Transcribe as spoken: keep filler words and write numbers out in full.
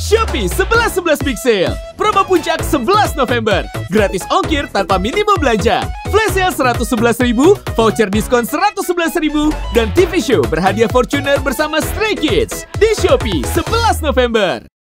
Shopee sebelas sebelas Pixel. Promo puncak sebelas November. Gratis ongkir tanpa minimum belanja. Flash sale seratus sebelas ribu, voucher diskon seratus sebelas ribu, dan T V show berhadiah Fortuner bersama Stray Kids. Di Shopee sebelas November.